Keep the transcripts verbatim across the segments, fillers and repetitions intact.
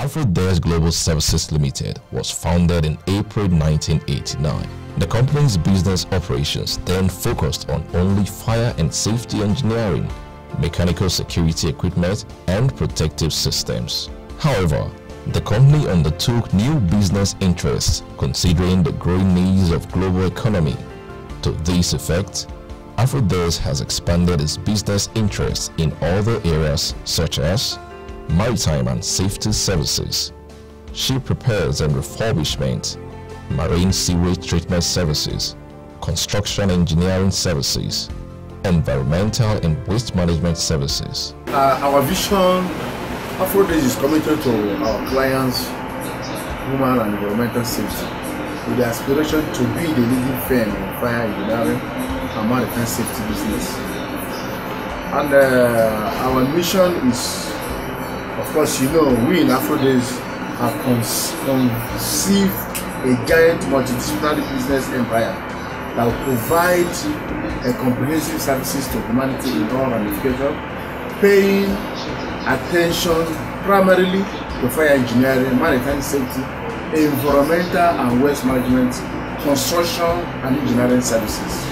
Afrodeus Global Services Limited was founded in April nineteen eighty-nine. The company's business operations then focused on only fire and safety engineering, mechanical security equipment, and protective systems. However, the company undertook new business interests considering the growing needs of global economy. To this effect, Afrodeus has expanded its business interests in other areas such as maritime and safety services, ship repairs and refurbishment, marine sewage treatment services, construction engineering services, environmental and waste management services. Uh, our vision, Afrodeus is committed to our clients' human and environmental safety with the aspiration to be the leading firm in fire engineering and maritime safety business. And uh, our mission is, of course, you know, we in Afrodeus have conceived a giant multidisciplinary business empire that will provide a comprehensive services to humanity in all ramifications, paying attention primarily to fire engineering, maritime safety, environmental and waste management, construction and engineering services.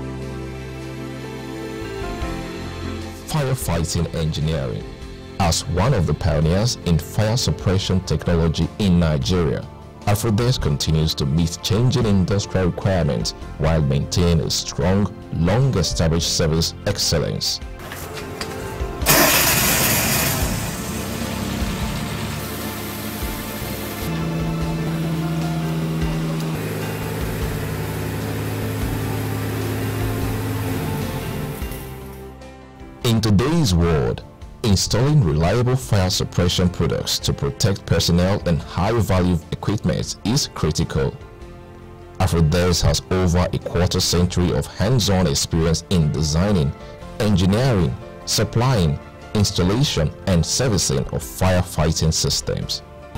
Firefighting engineering. As one of the pioneers in fire suppression technology in Nigeria, Afrodeus continues to meet changing industrial requirements while maintaining a strong, long-established service excellence. In today's world, installing reliable fire suppression products to protect personnel and high-value equipment is critical. Afrodeus has over a quarter century of hands-on experience in designing, engineering, supplying, installation, and servicing of firefighting systems.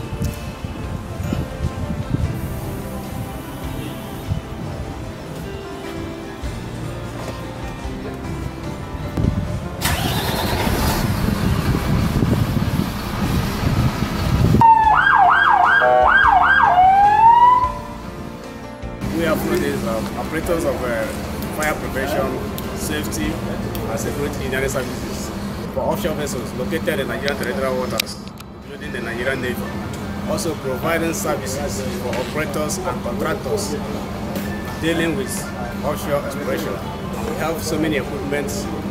We are Afrodeus, um, operators of uh, fire prevention, safety, and security engineering services for offshore vessels located in Nigerian territorial waters, including the Nigerian Navy. Also providing services for operators and contractors dealing with offshore exploration. We have so many equipment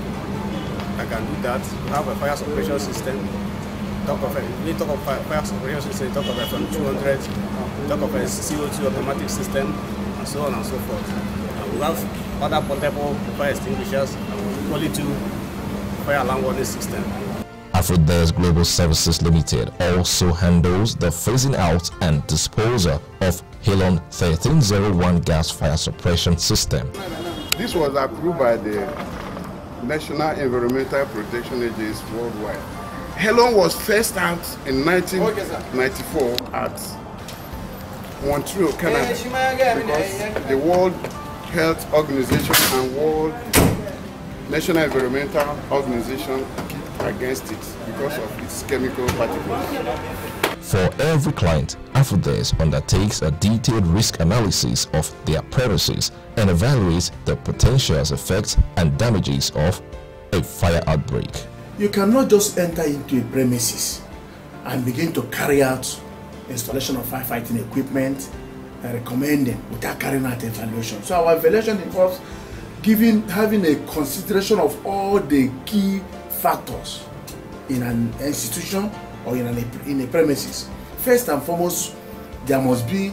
that can do that. We have a fire suppression system. Talk of a, we talk of fire, fire suppression system, talk of a from two hundred, talk of a C O two automatic system, and so on and so forth. And we have other portable fire extinguishers and quality fire alarm warning system. Afrodeus Global Services Limited also handles the phasing out and disposal of Halon thirteen oh one gas fire suppression system. This was approved by the National Environmental Protection Agency worldwide. Halon was first out in nineteen ninety-four at Montreal, Canada, because the World Health Organization and World National Environmental Organization keep against it because of its chemical particles. For every client, Afrodeus undertakes a detailed risk analysis of their premises and evaluates the potential effects and damages of a fire outbreak. You cannot just enter into a premises and begin to carry out installation of firefighting equipment and recommending without carrying out evaluation. So our evaluation involves giving, having a consideration of all the key factors in an institution or in, an, in a premises. First and foremost, there must be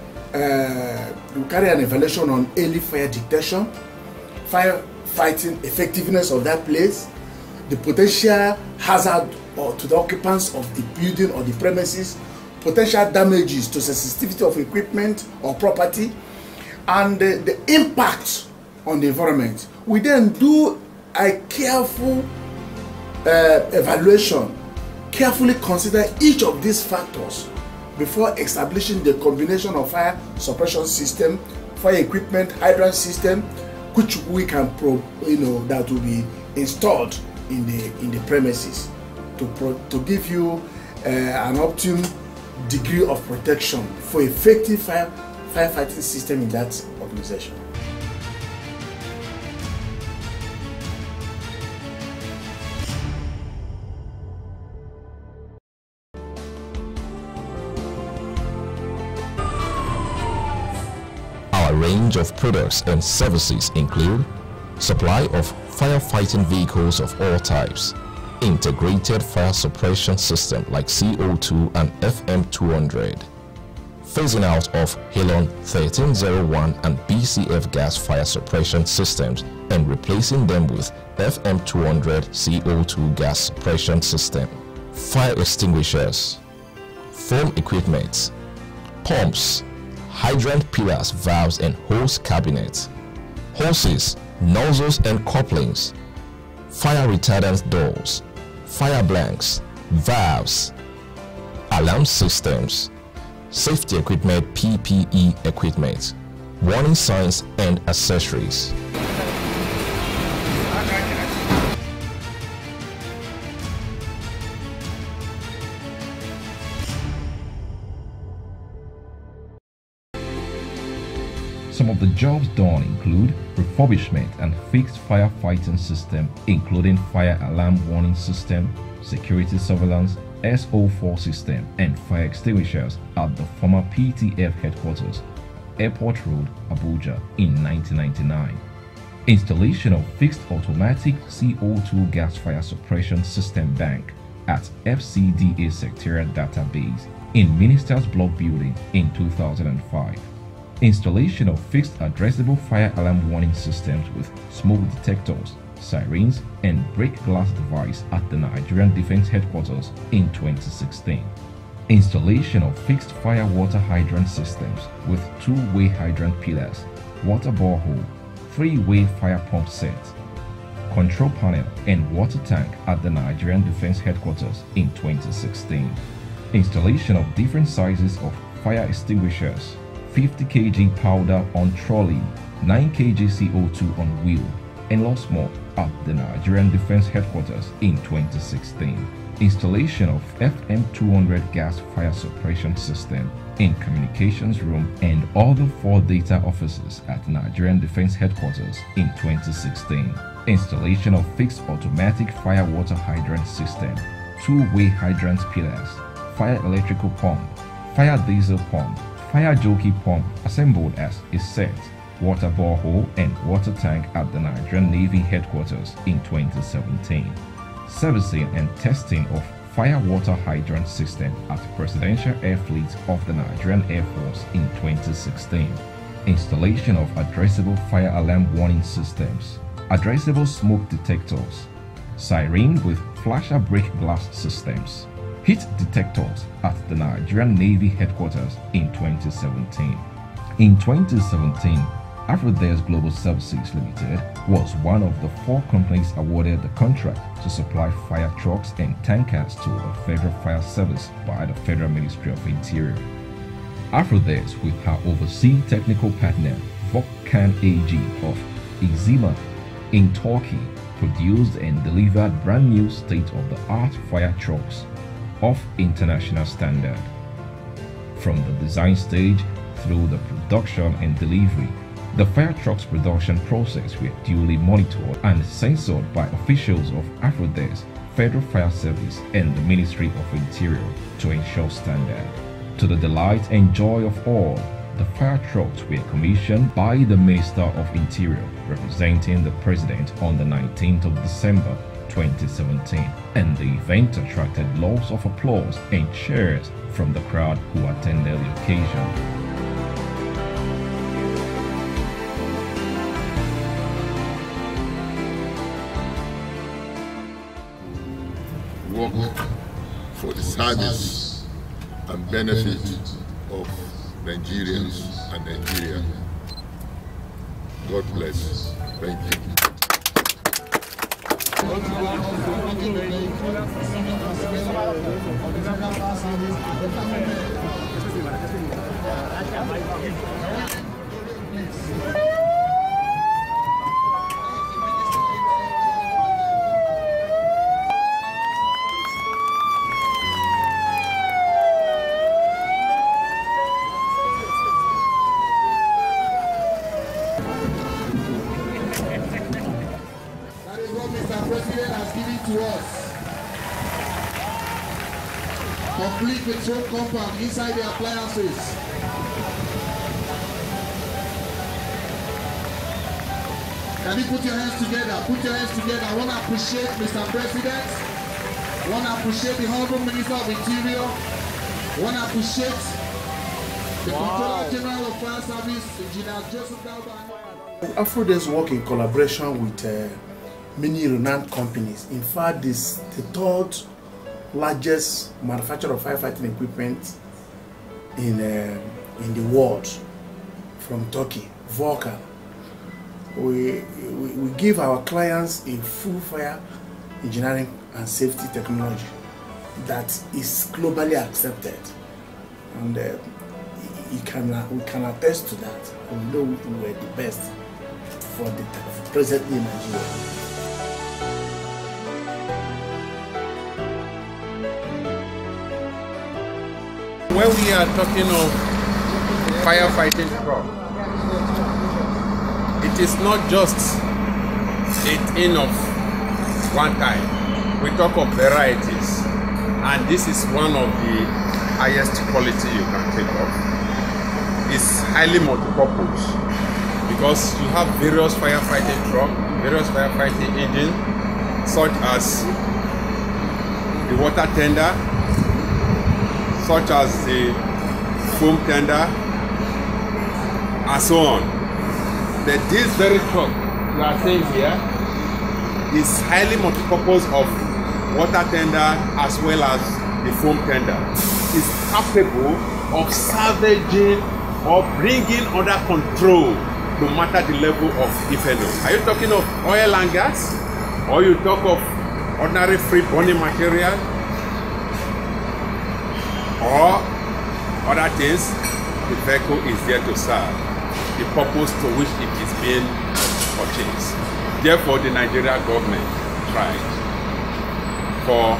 uh, we carry an evaluation on early fire detection, firefighting effectiveness of that place, the potential hazard or to the occupants of the building or the premises, potential damages to sensitivity of equipment or property, and the, the impact on the environment. We then do a careful uh, evaluation, carefully consider each of these factors before establishing the combination of fire suppression system, fire equipment, hydrant system, which we can pro, you know, that will be installed in the in the premises to pro, to give you uh, an optimum degree of protection for effective fire firefighting system in that organization. Our range of products and services include supply of firefighting vehicles of all types, integrated fire suppression system like C O two and F M two hundred, phasing out of Halon thirteen oh one and B C F gas fire suppression systems and replacing them with F M two hundred C O two gas suppression system, fire extinguishers, foam equipment, pumps, hydrant pillars, valves and hose cabinets, hoses, nozzles and couplings, fire retardant doors, fire blanks, valves, alarm systems, safety equipment, P P E equipment, warning signs and accessories. Some of the jobs done include refurbishment and fixed firefighting system, including fire alarm warning system, security surveillance, S O four system, and fire extinguishers at the former P T F headquarters, Airport Road, Abuja, in nineteen ninety-nine. Installation of fixed automatic C O two gas fire suppression system bank at F C D A sectorial database in Ministers Block Building in two thousand five. Installation of fixed addressable fire alarm warning systems with smoke detectors, sirens, and break glass device at the Nigerian Defense Headquarters in twenty sixteen. Installation of fixed fire water hydrant systems with two-way hydrant pillars, water borehole, three-way fire pump set, control panel, and water tank at the Nigerian Defense Headquarters in twenty sixteen. Installation of different sizes of fire extinguishers, fifty kilogram powder on trolley, nine kilogram C O two on wheel, and lots more at the Nigerian Defense Headquarters in twenty sixteen. Installation of F M two hundred gas fire suppression system in communications room and other four data offices at Nigerian Defense Headquarters in twenty sixteen. Installation of fixed automatic fire water hydrant system, two-way hydrant pillars, fire electrical pump, fire diesel pump, fire jockey pump assembled as a set, water borehole and water tank at the Nigerian Navy Headquarters in twenty seventeen. Servicing and testing of fire water hydrant system at Presidential Air Fleet of the Nigerian Air Force in twenty sixteen. Installation of addressable fire alarm warning systems, addressable smoke detectors, siren with flasher break glass systems, heat detectors at the Nigerian Navy Headquarters in twenty seventeen. In twenty seventeen, Afrodeus Global Services Limited was one of the four companies awarded the contract to supply fire trucks and tankers to the Federal Fire Service by the Federal Ministry of Interior. Afrodeus, with her overseas technical partner Volkan A G of Izmir in Turkey, produced and delivered brand new state-of-the-art fire trucks of international standard. From the design stage through the production and delivery, the fire trucks production process were duly monitored and censored by officials of Afrodeus, Federal Fire Service and the Ministry of Interior to ensure standard. To the delight and joy of all, the fire trucks were commissioned by the Minister of Interior representing the President on the nineteenth of December twenty seventeen, and the event attracted lots of applause and cheers from the crowd who attended the occasion. Work for the service and benefit of Nigerians and Nigeria. God bless. Thank you. complete with foam compound inside the appliances. Can you put your hands together? Put your hands together. I want to appreciate Mister President. I want to appreciate the Honorable Minister of Interior. I want to appreciate the wow. Controller General of Fire Service, Engineer Joseph Dauba. Afrodays work in collaboration with uh, many renowned companies. In fact, this the third largest manufacturer of firefighting equipment in uh, in the world, from Turkey, Volcan. We, we we give our clients a full fire engineering and safety technology that is globally accepted, and uh, you can uh, we can attest to that. We know we were the best for the presently in Nigeria. When we are talking of firefighting truck, it is not just a thing of one type. We talk of varieties, and this is one of the highest quality you can think of. It's highly multi-purpose because you have various firefighting truck, various firefighting engine, such as the water tender, such as the foam tender, and so on. But this very truck you are seeing here is highly multi-purpose of water tender as well as the foam tender. It's capable of salvaging or bringing under control no matter the level of ethanol. Are you talking of oil and gas? Or you talk of ordinary free burning material? Or other things? The vehicle is there to serve the purpose to which it is being purchased. Therefore, the Nigerian government tried for,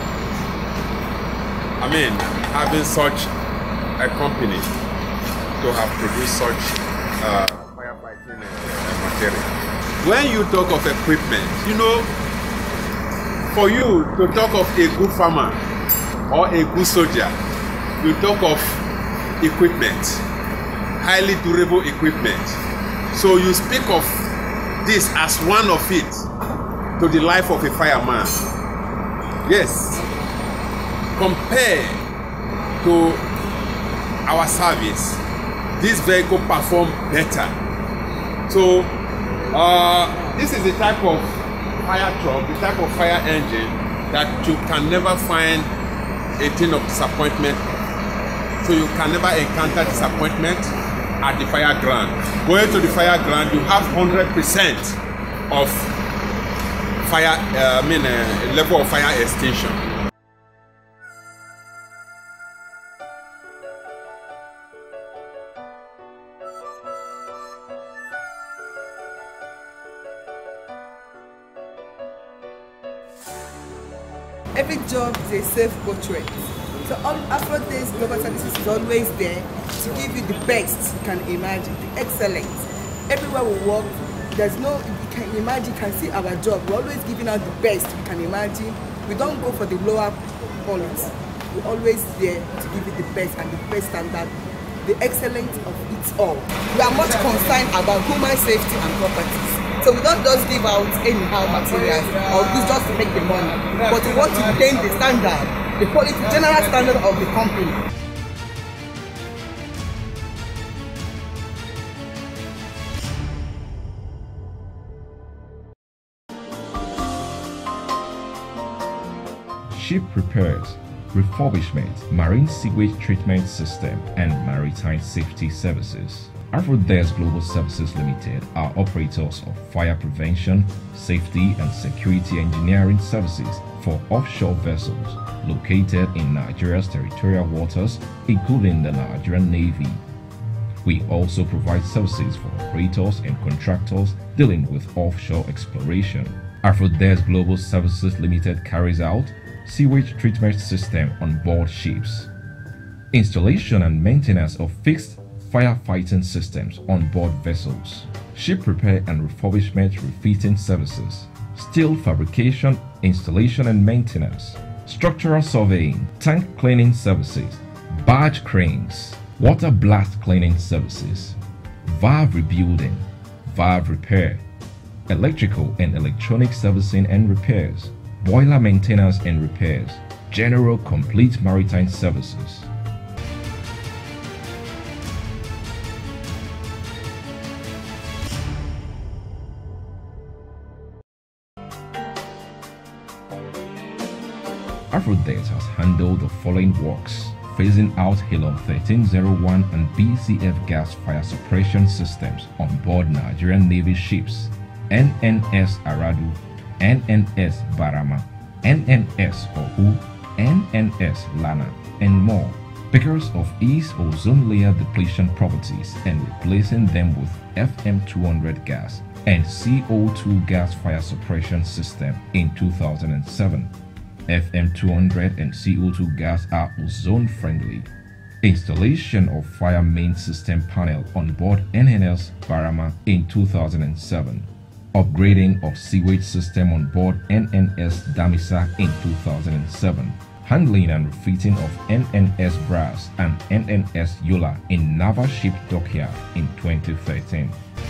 I mean, having such a company to have produced such uh, firefighting uh, material. When you talk of equipment, you know, for you to talk of a good farmer or a good soldier, you talk of equipment, highly durable equipment. So you speak of this as one of it to the life of a fireman. Yes, compared to our service, this vehicle perform better. So uh, this is the type of fire truck, the type of fire engine that you can never find a thing of disappointment. So you can never encounter disappointment at the fire ground. Going to the fire ground, you have one hundred percent of fire, uh, I mean, uh, level of fire extinction. Every job is a self-portrait. So all Afrodays Global Services is always there to give you the best you can imagine, the excellence. Everywhere we work, there's no, you can imagine, you can see our job. We're always giving out the best we can imagine. We don't go for the lower quality. We're always there to give you the best and the best standard, the excellence of it all. We are much concerned about human safety and properties. So we don't just give out anyhow materials or goods just to make the money, but we want to maintain the standard, the quality, general standard of the company. Ship repairs, refurbishment, marine sewage treatment system, and maritime safety services. Afrodays Global Services Limited are operators of fire prevention, safety and security engineering services for offshore vessels located in Nigeria's territorial waters, including the Nigerian Navy. We also provide services for operators and contractors dealing with offshore exploration. Afrodays Global Services Limited carries out sewage treatment system on board ships, installation and maintenance of fixed firefighting systems on board vessels, ship repair and refurbishment refitting services, steel fabrication, installation and maintenance, structural surveying, tank cleaning services, barge cranes, water blast cleaning services, valve rebuilding, valve repair, electrical and electronic servicing and repairs, boiler maintenance and repairs, general complete maritime services. Afrodex has handled the following works: phasing out Helium thirteen oh one and B C F gas fire suppression systems on board Nigerian Navy ships N N S Aradu, N N S Barama, N N S Ohu, N N S Lana, and more, because of its ozone layer depletion properties, and replacing them with F M two hundred gas and C O two gas fire suppression system in two thousand seven. F M two hundred and C O two gas are ozone friendly. Installation of fire main system panel on board N N S Barama in two thousand seven. Upgrading of sewage system on board N N S Damisa in two thousand seven. Handling and refitting of N N S Brass and N N S Yola in Naval Ship Dockyard in twenty thirteen.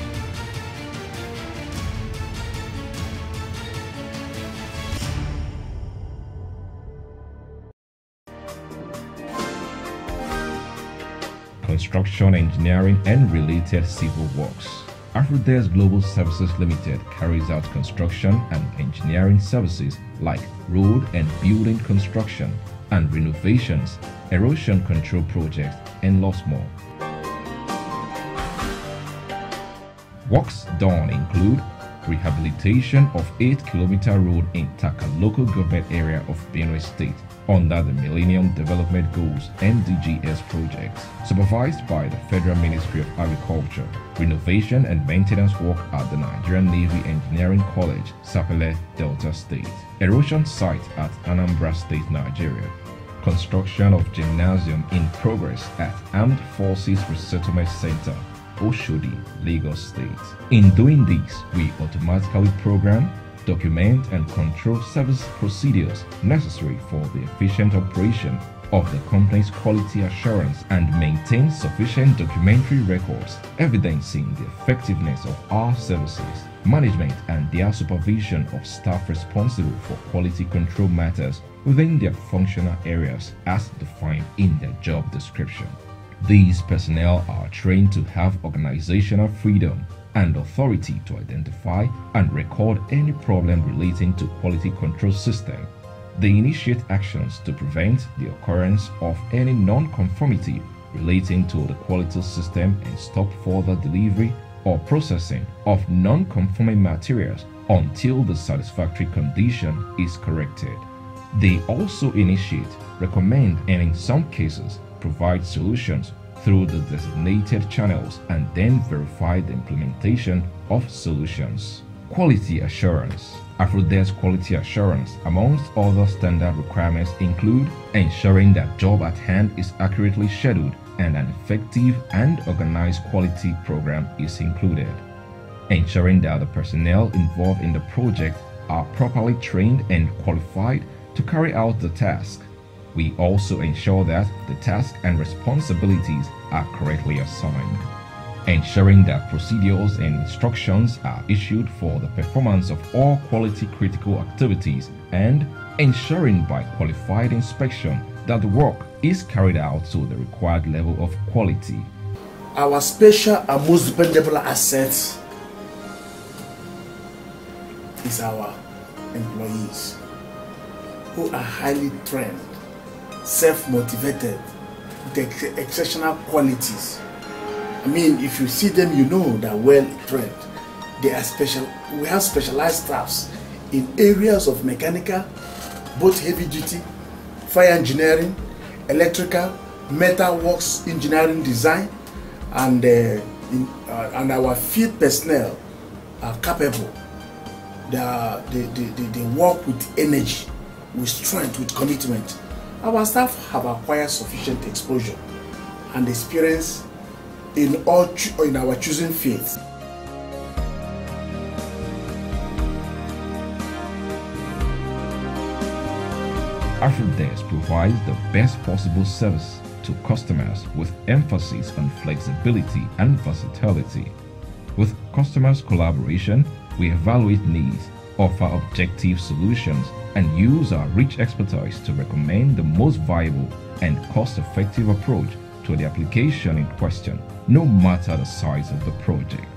Construction, engineering, and related civil works. Afrodex Global Services Limited carries out construction and engineering services like road and building construction and renovations, erosion control projects, and lots more. Works done include rehabilitation of eight kilometer road in Taka local government area of Benue State under the Millennium Development Goals M D G S projects, supervised by the Federal Ministry of Agriculture. Renovation and maintenance work at the Nigerian Navy Engineering College, Sapele, Delta State. Erosion site at Anambra State, Nigeria. Construction of gymnasium in progress at Armed Forces Resettlement Center, Oshodi, Lagos State. In doing this, we automatically program, document and control service procedures necessary for the efficient operation of the company's quality assurance and maintain sufficient documentary records evidencing the effectiveness of our services, management and their supervision of staff responsible for quality control matters within their functional areas as defined in their job description. These personnel are trained to have organizational freedom and authority to identify and record any problem relating to quality control system. They initiate actions to prevent the occurrence of any non-conformity relating to the quality system and stop further delivery or processing of non-conforming materials until the satisfactory condition is corrected. They also initiate, recommend, and in some cases provide solutions through the designated channels and then verify the implementation of solutions. Quality assurance. Afrodex quality assurance, amongst other standard requirements, include ensuring that job at hand is accurately scheduled and an effective and organized quality program is included. Ensuring that the personnel involved in the project are properly trained and qualified to carry out the task. We also ensure that the tasks and responsibilities are correctly assigned. Ensuring that procedures and instructions are issued for the performance of all quality critical activities, and ensuring by qualified inspection that the work is carried out to the required level of quality. Our special and most dependable asset is our employees, who are highly trained, self-motivated, with ex exceptional qualities. I mean, if you see them, you know they're well trained. They are special. We have specialized staffs in areas of mechanical, both heavy duty, fire engineering, electrical, metal works engineering design, and uh, in, uh, and our field personnel are capable. They, are, they, they, they, they work with energy, with strength, with commitment. Our staff have acquired sufficient exposure and experience in all in our choosing fields. Afrodesk provides the best possible service to customers with emphasis on flexibility and versatility. With customers' collaboration, we evaluate needs, offer objective solutions, and use our rich expertise to recommend the most viable and cost-effective approach to the application in question, no matter the size of the project.